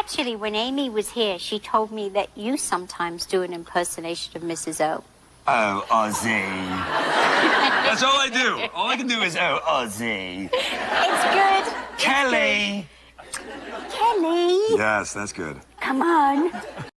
Actually, when Amy was here, she told me that you sometimes do an impersonation of Mrs. O. Oh, Ozzy. That's all I do. All I can do is, oh, Ozzy. It's good. Kelly. Kelly. Yes, that's good. Come on.